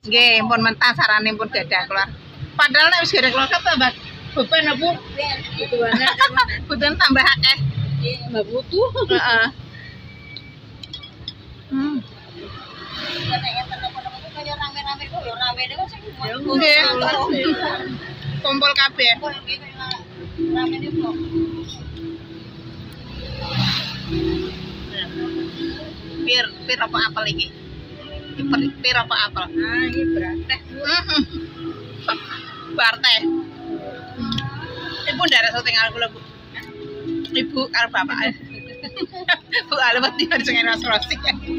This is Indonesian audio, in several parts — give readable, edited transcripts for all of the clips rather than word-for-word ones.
Nggih, pun mentah sarane pun gadah keluar. Padahal nek wis gadah keluar tambah beban apa? Butuhan tambah akeh. Mbak butuh. Heeh. Rame-rame kok ya rame dhewe sing Kumpul kabeh. Rame dhewe kok. Pir apa apel iki? Pir apa apel? Nah, iki berateh. Barteh. Ibu ndak ada tinggal kula, Bu. Ibu karo bapak. Bu alewat di sing enak rosi.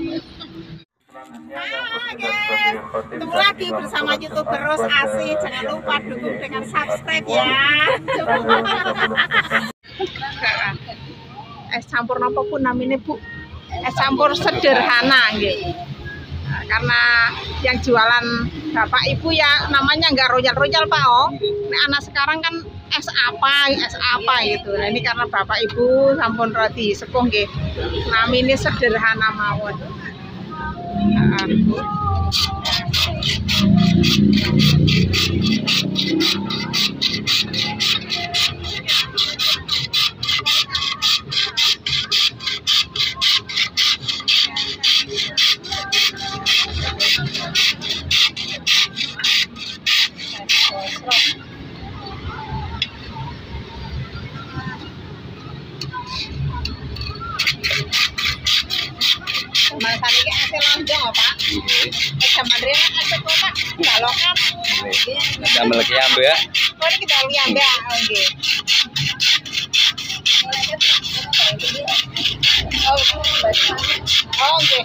Ketemu lagi bersama YouTuber Ros Asih. Jangan lupa dukung dengan subscribe ya. Es campur apa pun namanya, Bu. Es campur sederhana nggih. Karena yang jualan bapak ibu ya namanya nggak royal Pak Oh. Nah, anak sekarang kan es apa gitu. Nah ini karena bapak ibu sampun roti sepuh nggih. Namine sederhana mawon. Mas iki ase lonjong apa? Nggih. Jaman rene ase kotak galokan. Nggih. Damel iki ambe ya. Oh ini kita lihat ya, nggih. Oh nggih.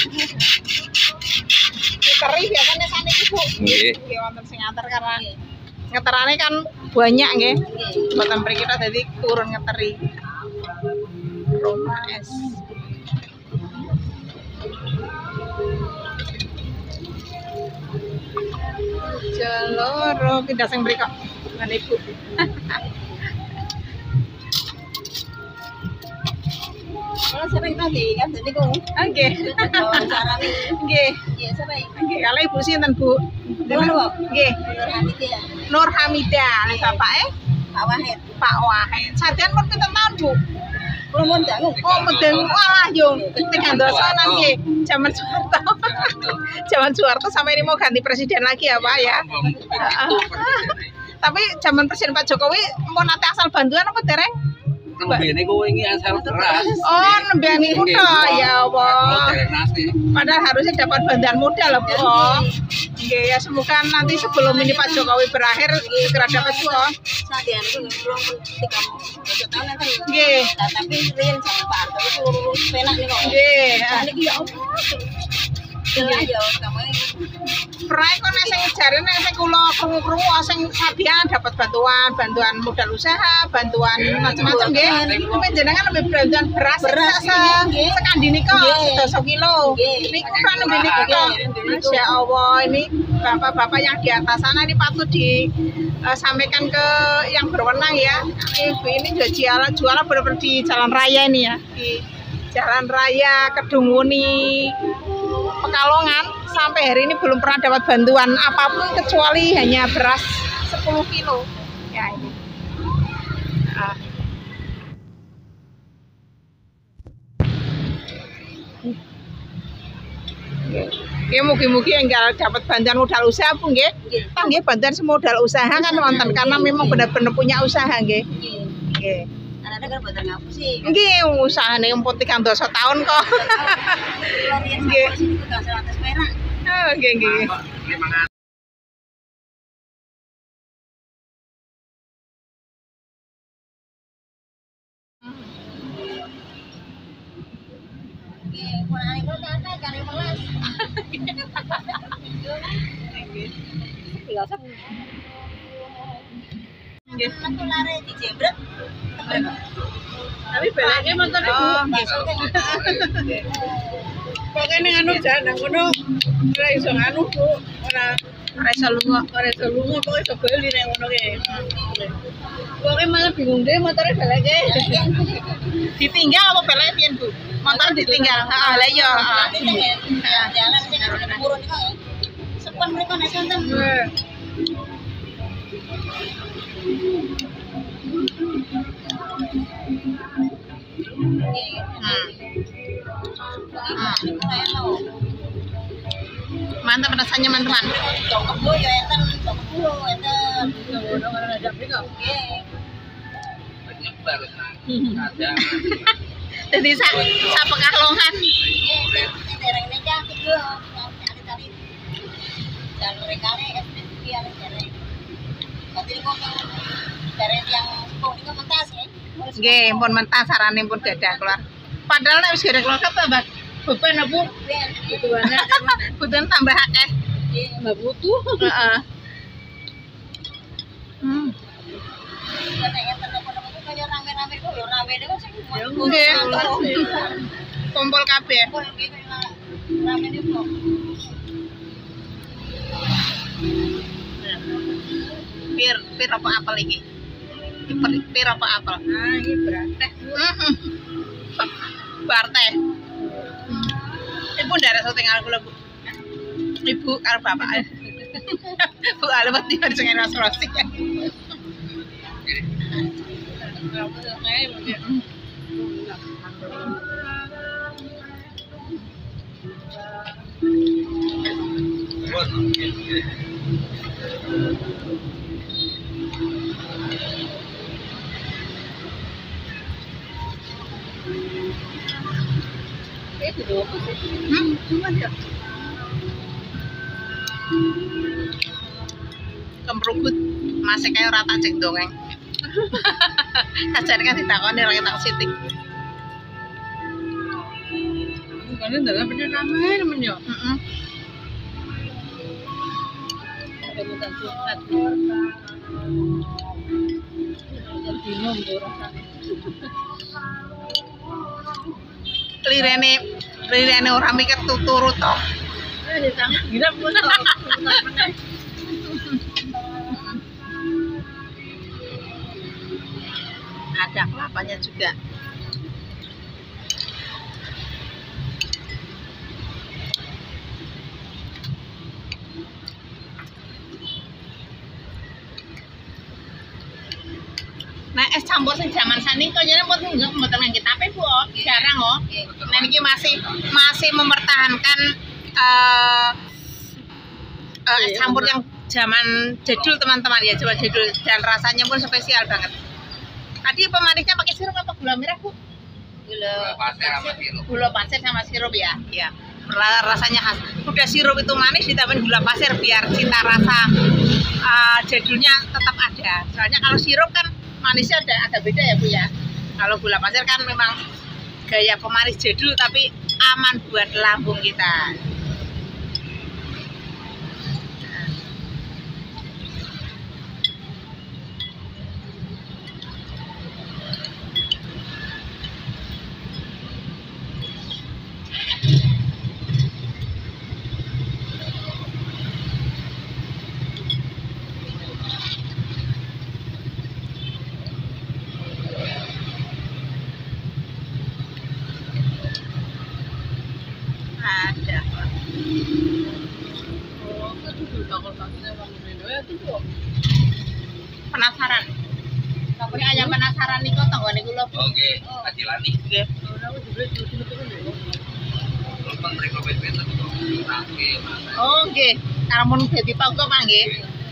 Teri biasanya saniki Bu. Nggih. Nggih wonten sing ngater karena ngeterane kan banyak nggih. Mboten mriki kita dadi turun ngeteri. Roma es. Jaloro pindah sing mriko dengan Ibu. Kalau sering tadi kan jadi kok. Nggih. Carane. Nggih. Iya, sampai. Nggih, kalau Ibu sinten, Bu? Nggih. Nur Hamidah, bapake Pak Wahid. Pak Wahid. Sadean pun pinten tahun, Bu? Kulo mun dangu. Oh, medeng walah yo. Tekan dosonan nggih. Zaman Soeharto. Zaman Soeharto sampai ini mau ganti presiden lagi ya, Pak ya. Tapi zaman Presiden Pak Jokowi mau nate asal bantuan apa dereng? Nembene kowe iki asal beras. Oh, nembeni kuda ya Allah. Padahal harusnya dapat bantuan modal loh, Bu. Nggih, ya semoga nanti sebelum ini Pak Jokowi berakhir segera dapat, Bu. Sadean ku belum 3 tahun kan. Nggih. Tapi riyen sama Pak Harto itu lurus penak nih kok. Nggih. Niki ya Allah. Jelas ya kamu. Pernah kok nek sing jarene sing kula krungu-krungu sing sabian dapat bantuan modal usaha, bantuan macam-macam nggih. Tapi jenengan lebih bantuan beras sekandi nika 10 kilo. Niku kan nembe niku kok. Masya Allah, ini bapak-bapak yang di atas sana ini patut disampaikan ke yang berwenang ya. Ibu ini jualan benar-benar di jalan raya ini ya. Di Jalan Raya Kedungwuni Pekalongan sampai hari ini belum pernah dapat bantuan apapun kecuali hanya beras 10 kilo ya ini. Ya mugi-mugi enggak dapat bantuan modal usaha pun nggih. Tah nggih bantuan semodal usaha kan wonten karena memang benar-benar punya usaha nggih. Nggih. Ada kan buatan ngapu sih. Nggih, usahane empun 3 tahun kok. Nggih. 100 perak. Oh, nggih nggih. Nggih, kurang iku kate kali 11. Tiga sak. Nggih, metu lare dijebret. Tapi belaknya montor Ibu. Pokoknya nganu jangan ngono. Ora iso nganu, Bu. Ora iso lunga, pokoke iso beli nek ngono ki. Pokoke malah bingung deh motore belake. Ditinggal apa belake piyen, Bu? Motor ditinggal. Heeh, lah iya, Jalan sing turun kok. 10 Pun mereka nek sonten. Mantap rasanya teman-teman. Kebo ya enten, kebo enten. Nggih. Nyebar. Ada. Jadi Pekalongan. Nggih, dereng nek cantik yo. Tadi. Jalur rekane SPP ya dereng. Berarti kok dereng yang kok niku mentas ya. Nggih, pun mentah sarane pun gadah keluar. Padahal nek wis gadah keluar apa, Mbak? Beban apa? Butuhane Butuhan tambah akeh. Mbak butuh. Heeh. Nek enten apa-apa kaya rame-rame kok yo rame niku sing Nggih. Kumpul kabeh. Rame niku. Pir apa apel iki? Pir apa apel? Ah, iki berateh. Barte. Ibu ndak ada syuting kula, Bu. Ibu karo bapak. Bu alewat di sing enak rosi. Kemrugut masih kayak rata cek dongeng. Kajane kan ditakoni ora ketak sitik. Bukannya dalam bener rame namanya. Heeh. Ada bukan surat. Yang bingung tuh rasanya. Lirene ora mikir turut to. Ditangis gila pun. Ada kelapanya juga. Nah, es campur sing jaman sani kok jane mboten nggih tapi Bu, jarang oh. Nah niki masih mempertahankan es campur yang zaman jadul teman-teman ya, coba jadul dan rasanya pun spesial banget. Tadi pemanisnya pakai sirup apa gula merah, Bu? Gula Pasir sama sirup. Gula pasir sama sirup ya. Iya. Rasanya khas. Udah sirup itu manis ditambahin gula pasir biar cita rasa jadulnya tetap ada. Soalnya kalau sirup kan manisnya ada beda ya, Bu ya. Kalau gula pasir kan memang gaya pemanis jadul tapi aman buat lambung kita. Penasaran. Tapi ayam penasaran nih kok tanggane kula. Oke, ajilani. Nggih. Telepon mereka beda-beda tuh. Oke, Mas. Oh, nggih. Karamun dadi pangko Pak nggih.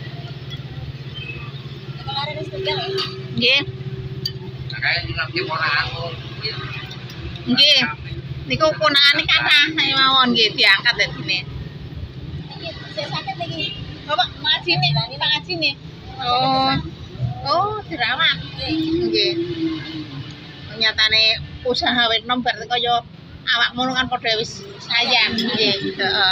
Kelare wis tegal ya. Nggih. Nah, kayak ngerti ponakan. Nggih. Niku punakane kathah saya mawon nggih diangkat dadine. Iki saya sakit lagi. Bapak ngajine, Pak ngajine. Oh. Oh, dirawat. Nggih. Nyatane usaha wit nom berarti kaya awakmu kan padha wis sayang nggih. Heeh.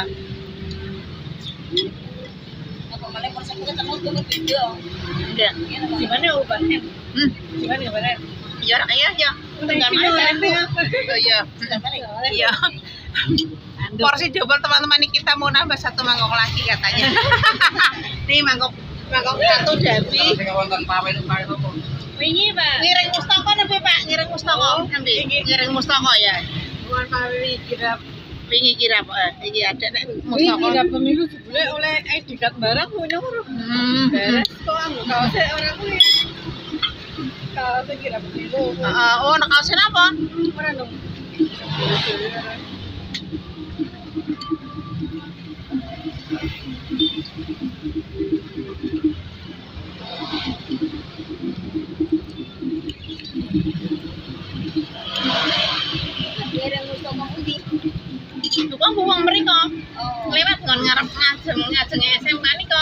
Apa malah persepsi ketemu tuh beda. Nggih. Gimana obatnya? Gimana? Ya, ya. Tinggal makan. Oh iya. Iya. Porsi double teman-teman ini kita mau nambah satu mangkok lagi katanya. Nih mangkok satu jadi. Wonten pawe itu pawe apa? Wingi, Pak. Ngiring mustaka nabi Pak, ngiring mustaka. Ngiring mustaka ya. Bukan pawe kirap Wingi kira iki ada nek Wih, kira pemilu jebule oleh ID card barang kuwi nomor. Beres kok anggo kaose ora kuwi. Kaose kira pemilu. Oh, nek kaosen apa? Ora dong. Dereng musuh ngendi? Tukang buang mriko. Oh. Lewat ngon ngarep ngajeng SMK nika.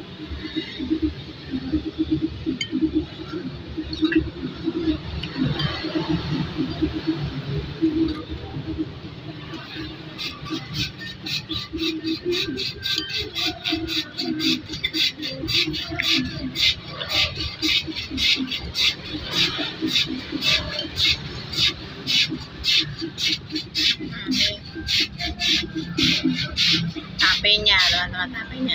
HP-nya, teman-teman, HP-nya.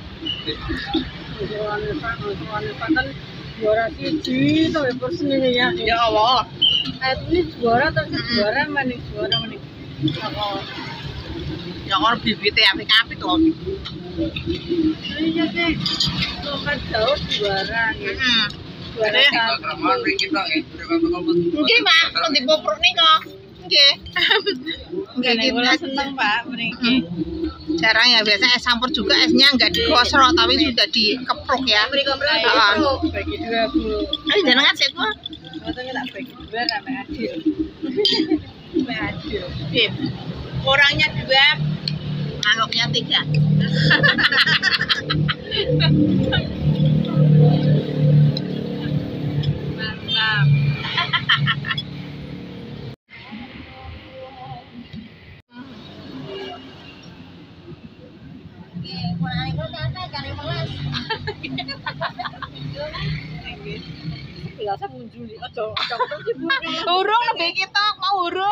Soalnya kan juara siji to persen ini ya. Ya Allah. Ini juara terus juara maning Ya orang bibitnya apik-apik loh. Iya deh. Lokal jauh juara gitu. Juara Eh. satu. Keramaan kita ya. Nggih, Pak, kon dipopruk nika. Nggih. Nggih, Nek kula kita seneng Pak mriki. jarang ya, biasanya es campur juga esnya nggak digosro tapi sudah dikepruk ya. Heeh. Bagi dua Bu. Ini jenengan sih gua. Katanya tak bagi dua sampai adil. Sampai adil. Bim. Orangnya 2, mangkoknya 3. Mantap. Oke, kurang iku kata kali melas. Biasa munjuli aja terus ibu. Urung lebih kita mau urung.